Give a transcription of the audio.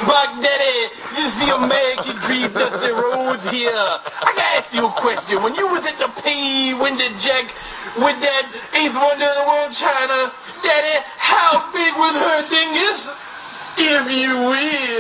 Spark Daddy, this is the American Dream Dusty Rose here. I gotta ask you a question. When you was at the P-Winter Jack with that eighth wonder of the world, China, Daddy, how big was her dingus? If you will.